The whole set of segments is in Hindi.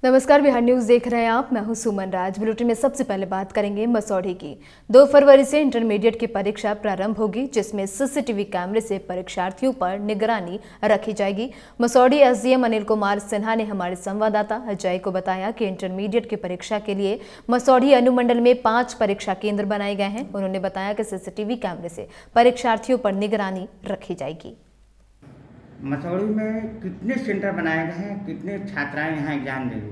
नमस्कार, बिहार न्यूज देख रहे हैं आप। मैं हूं सुमन राज। बुलेटिन में सबसे पहले बात करेंगे मसौढ़ी की। 2 फरवरी से इंटरमीडिएट की परीक्षा प्रारंभ होगी, जिसमें सीसीटीवी कैमरे से परीक्षार्थियों पर निगरानी रखी जाएगी। मसौढ़ी एसडीएम अनिल कुमार सिन्हा ने हमारे संवाददाता अजय को बताया कि इंटरमीडिएट की परीक्षा के लिए मसौढ़ी अनुमंडल में 5 परीक्षा केंद्र बनाए गए हैं। उन्होंने बताया कि सीसीटीवी कैमरे से परीक्षार्थियों पर निगरानी रखी जाएगी। मसौढ़ी में कितने सेंटर बनाए गए हैं, कितने छात्राएं यहाँ एग्जाम देंगे?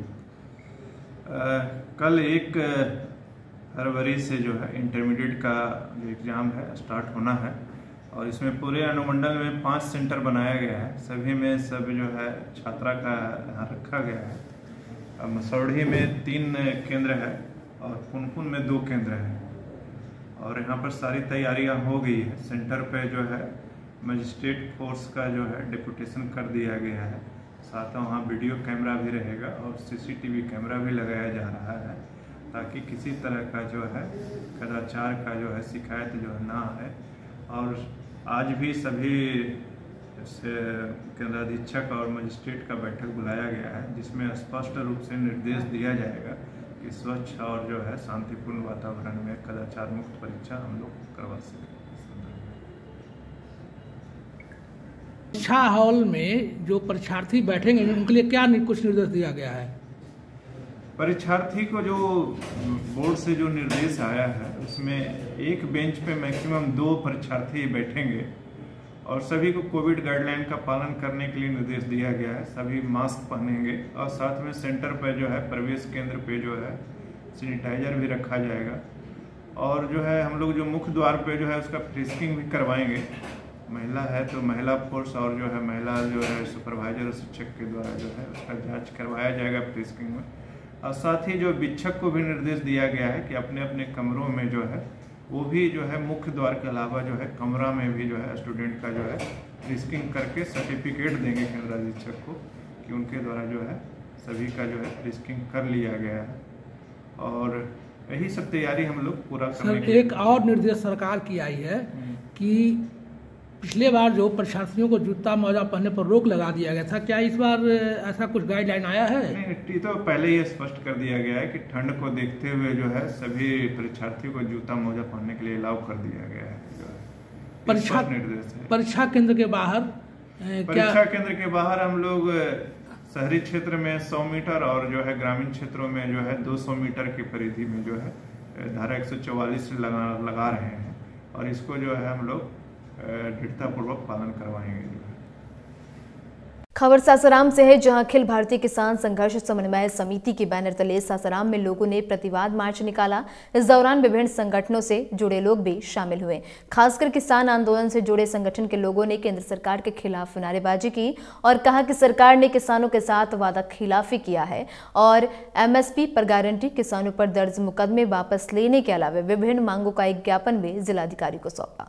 कल 1 फरवरी से जो है इंटरमीडिएट का जो एग्ज़ाम है स्टार्ट होना है और इसमें पूरे अनुमंडल में 5 सेंटर बनाया गया है। सभी में सब जो है छात्रा का यहाँ रखा गया है। मसौढ़ी में 3 केंद्र है और पुनपुन में 2 केंद्र है और यहाँ पर सारी तैयारियाँ हो गई है। सेंटर पे जो है मजिस्ट्रेट फोर्स का जो है डेपुटेशन कर दिया गया है। साथ वहाँ वीडियो कैमरा भी रहेगा और सीसीटीवी कैमरा भी लगाया जा रहा है ताकि किसी तरह का जो है कदाचार का जो है शिकायत जो है ना आए। और आज भी सभी केंद्राधीक्षक और मजिस्ट्रेट का बैठक बुलाया गया है, जिसमें स्पष्ट रूप से निर्देश दिया जाएगा कि स्वच्छ और जो है शांतिपूर्ण वातावरण में कदाचार मुक्त परीक्षा हम लोग करवा सकें। परीक्षा हॉल में जो परीक्षार्थी बैठेंगे उनके लिए क्या कुछ निर्देश दिया गया है? परीक्षार्थी को जो बोर्ड से जो निर्देश आया है उसमें एक बेंच पे मैक्सिमम 2 परीक्षार्थी बैठेंगे और सभी को कोविड गाइडलाइन का पालन करने के लिए निर्देश दिया गया है। सभी मास्क पहनेंगे और साथ में सेंटर पर जो है प्रवेश केंद्र पे जो है सैनिटाइजर भी रखा जाएगा और जो है हम लोग जो मुख्य द्वार पे जो है उसका फ्रिस्किंग भी करवाएंगे। महिला है तो महिला फोर्स और जो है महिला जो है सुपरवाइजर और शिक्षक के द्वारा जो है उसका जांच करवाया जाएगा फ्रिस्किंग में। और साथ ही जो शिक्षक को भी निर्देश दिया गया है कि अपने अपने कमरों में जो है वो भी जो है मुख्य द्वार के अलावा जो है कमरा में भी जो है स्टूडेंट का जो है फ्रिस्किंग करके सर्टिफिकेट देंगे केंद्राधीक्षक को कि उनके द्वारा जो है सभी का जो है फ्रिस्किंग कर लिया गया है। और यही सब तैयारी हम लोग पूरा करने के। एक और निर्देश सरकार की आई है कि पिछले बार जो परीक्षार्थियों को जूता मोजा पहनने पर रोक लगा दिया गया था, क्या इस बार ऐसा कुछ गाइडलाइन आया है? नहीं, तो पहले ही स्पष्ट कर दिया गया है कि ठंड को देखते हुए जो है सभी परीक्षार्थियों को जूता मोजा पहनने के लिए अलाउ कर दिया गया है। निर्देश है। परीक्षा केंद्र के बाहर परीक्षा केंद्र के बाहर हम लोग शहरी क्षेत्र में 100 मीटर और जो है ग्रामीण क्षेत्रों में जो है 200 मीटर की परिधि में जो है धारा 144 लगा रहे हैं और इसको जो है हम लोग दृढ़तापूर्वक पालन करवाएंगे। खबर सासाराम से है, जहां अखिल भारतीय किसान संघर्ष समन्वय समिति के बैनर तले सासाराम में लोगों ने प्रतिवाद मार्च निकाला। इस दौरान विभिन्न संगठनों से जुड़े लोग भी शामिल हुए। खासकर किसान आंदोलन से जुड़े संगठन के लोगों ने केंद्र सरकार के खिलाफ नारेबाजी की और कहा कि सरकार ने किसानों के साथ वादा खिलाफी किया है और MSP पर गारंटी, किसानों पर दर्ज मुकदमे वापस लेने के अलावा विभिन्न मांगों का एक ज्ञापन भी जिलाधिकारी को सौंपा।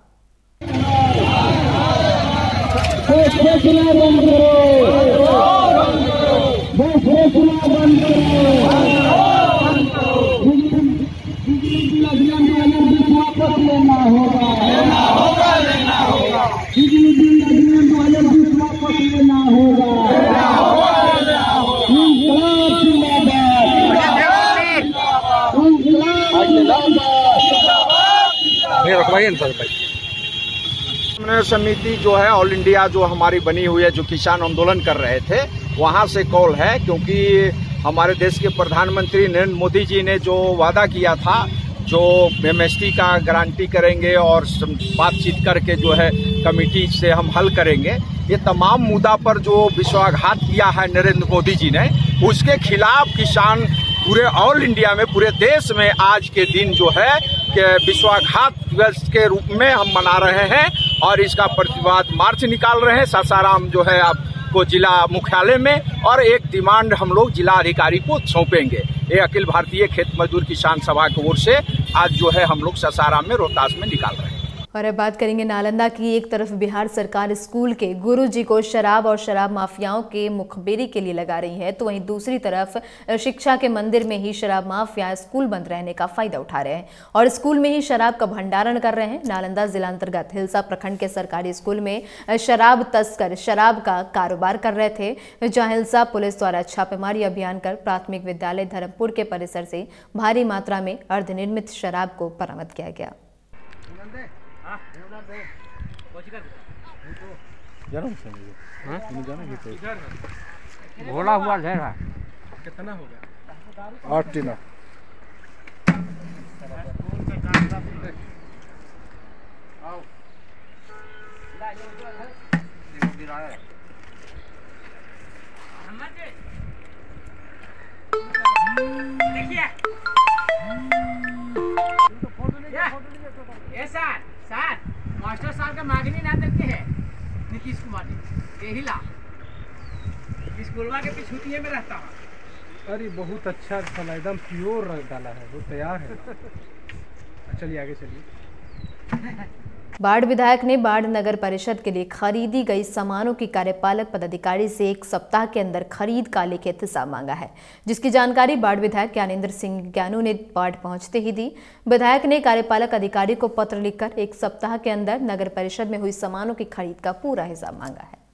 समिति जो है ऑल इंडिया जो हमारी बनी हुई है, जो किसान आंदोलन कर रहे थे, वहां से कॉल है, क्योंकि हमारे देश के प्रधानमंत्री नरेंद्र मोदी जी ने जो वादा किया था, जो MSP का गारंटी करेंगे और बातचीत करके जो है कमेटी से हम हल करेंगे, ये तमाम मुद्दा पर जो विश्वासघात किया है नरेंद्र मोदी जी ने, उसके खिलाफ किसान पूरे ऑल इंडिया में, पूरे देश में आज के दिन जो है विश्वासघात दिवस के रूप में हम मना रहे हैं और इसका प्रतिवाद मार्च निकाल रहे हैं सासाराम जो है आपको जिला मुख्यालय में, और एक डिमांड हम लोग जिला अधिकारी को सौंपेंगे। ये अखिल भारतीय खेत मजदूर किसान सभा की ओर से आज जो है हम लोग सासाराम में रोहतास में निकाल रहे हैं। और अब बात करेंगे नालंदा की। एक तरफ बिहार सरकार स्कूल के गुरुजी को शराब और शराब माफियाओं के मुखबिरी के लिए लगा रही है, तो वहीं दूसरी तरफ शिक्षा के मंदिर में ही शराब माफिया स्कूल बंद रहने का फायदा उठा रहे हैं और स्कूल में ही शराब का भंडारण कर रहे हैं। नालंदा जिला अंतर्गत हिलसा प्रखंड के सरकारी स्कूल में शराब तस्कर शराब का कारोबार कर रहे थे, जहां हिलसा पुलिस द्वारा छापेमारी अभियान कर प्राथमिक विद्यालय धर्मपुर के परिसर से भारी मात्रा में अर्धनिर्मित शराब को बरामद किया गया। घोड़ा हुआ ढेर है। कितना हो गया? 8 टीना। देखिए सर मास्टर साहब का मांगनी ना देते हैं नीतीश कुमार जी, यही ला स्कूलवा के पिछुतिये में रहता हूँ। अरे बहुत अच्छा साला एकदम प्योर डाला है, वो तैयार है। चलिए आगे चलिए। बाढ़ विधायक ने बाढ़ नगर परिषद के लिए खरीदी गई सामानों की कार्यपालक पदाधिकारी से 1 सप्ताह के अंदर खरीद का लिखित हिसाब मांगा है, जिसकी जानकारी बाढ़ विधायक ज्ञानेंद्र सिंह ज्ञानू ने बाढ़ पहुंचते ही दी। विधायक ने कार्यपालक अधिकारी को पत्र लिखकर 1 सप्ताह के अंदर नगर परिषद में हुई सामानों की खरीद का पूरा हिसाब मांगा है।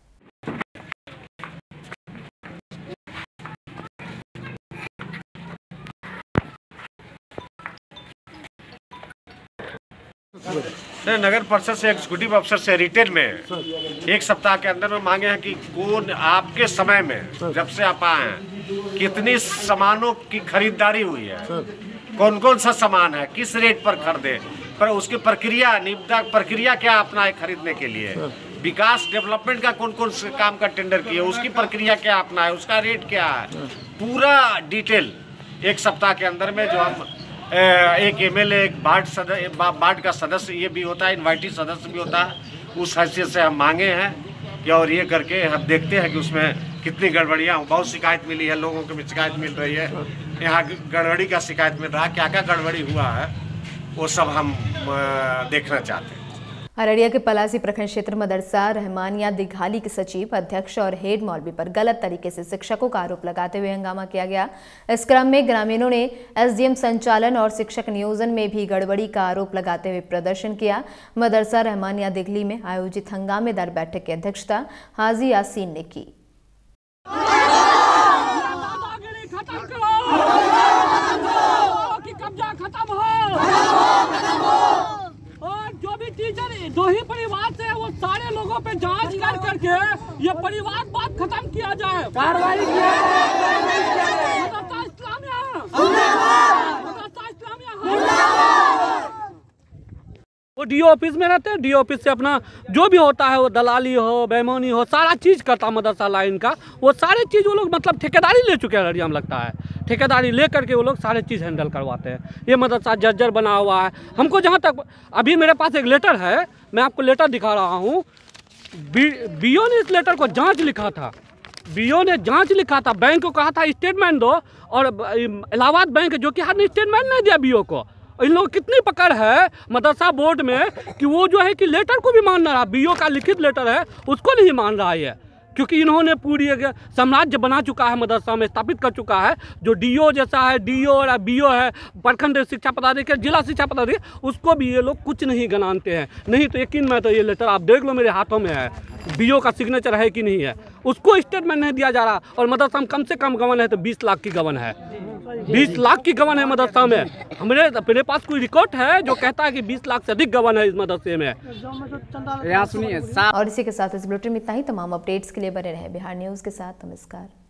नगर परिषद से एग्जीक्यूटिव अफसर से रिटेल में 1 सप्ताह के अंदर में मांगे हैं कि कौन आपके समय में जब से आप आए हैं कितनी सामानों की खरीदारी हुई है, कौन कौन सा सामान है, किस रेट पर खरीदे, पर उसकी प्रक्रिया निविदा प्रक्रिया क्या अपनाए खरीदने के लिए, विकास डेवलपमेंट का कौन कौन से काम का टेंडर किए उसकी प्रक्रिया क्या अपनाए, उसका रेट क्या है, पूरा डिटेल 1 सप्ताह के अंदर में जो हम एक एमएलए एक बार्ड का सदस्य ये भी होता है, इनवाइटी सदस्य भी होता है, उस हैसियत से हम मांगे हैं कि और ये करके हम देखते हैं कि उसमें कितनी गड़बड़ियाँ। बहुत शिकायत मिली है, लोगों को भी शिकायत मिल रही है, यहाँ गड़बड़ी का शिकायत मिल रहा है, क्या क्या गड़बड़ी हुआ है वो सब हम देखना चाहते हैं। अररिया के पलासी प्रखंड क्षेत्र मदरसा रहमानिया दिघाली के सचिव, अध्यक्ष और हेड मौलवी पर गलत तरीके से शिक्षकों का आरोप लगाते हुए हंगामा किया गया। इस क्रम में ग्रामीणों ने एसडीएम संचालन और शिक्षक नियोजन में भी गड़बड़ी का आरोप लगाते हुए प्रदर्शन किया। मदरसा रहमानिया दिघली में आयोजित हंगामेदार बैठक की अध्यक्षता हाजी यासीन ने की। टीचर 2 ही परिवार से वो सारे लोगों पे जांच कर करके ये परिवार बात खत्म किया जाए, कार्रवाई किया वो डीओ ऑफिस में रहते हैं। डीओ ऑफिस से अपना जो भी होता है वो दलाली हो, बेईमानी हो, सारा चीज़ करता मदरसा लाइन का, वो सारे चीज़ वो लोग मतलब ठेकेदारी ले चुके हैं। अररिया में लगता है ठेकेदारी ले करके वो लोग सारे चीज़ हैंडल करवाते हैं। ये मदरसा जर्जर बना हुआ है। हमको जहाँ तक अभी मेरे पास एक लेटर है, मैं आपको लेटर दिखा रहा हूँ। बीओ ने इस लेटर को जाँच लिखा था, बीओ ने जाँच लिखा था, बैंक को कहा था स्टेटमेंट दो, और इलाहाबाद बैंक जो कि हर स्टेटमेंट नहीं दिया बीओ को। इन लोगों कितनी पकड़ है मदरसा बोर्ड में कि वो जो है कि लेटर को भी मान रहा, बीओ का लिखित लेटर है उसको नहीं मान रहा है, क्योंकि इन्होंने पूरी साम्राज्य बना चुका है, मदरसा में स्थापित कर चुका है। जो डीओ जैसा है, डीओ और बीओ है, प्रखंड शिक्षा पदाधिकारी, जिला शिक्षा पदाधिकारी, उसको भी ये लोग कुछ नहीं गनानते हैं। नहीं तो यकीन में तो ये लेटर आप देख लो, मेरे हाथों में है, बीओ का सिग्नेचर है कि नहीं है, उसको स्टेटमेंट नहीं दिया जा रहा। और मदरसा में कम से कम गबन है तो 20 लाख की गबन है, 20 लाख की गबन है मदरसा में। मेरे पास कोई रिकॉर्ड है जो कहता है कि 20 लाख से अधिक गबन है इस मदरसे में। और इसी के साथ इस बुलेटिन में इतना ही। तमाम अपडेट्स के लिए बने रहे बिहार न्यूज़ के साथ। नमस्कार।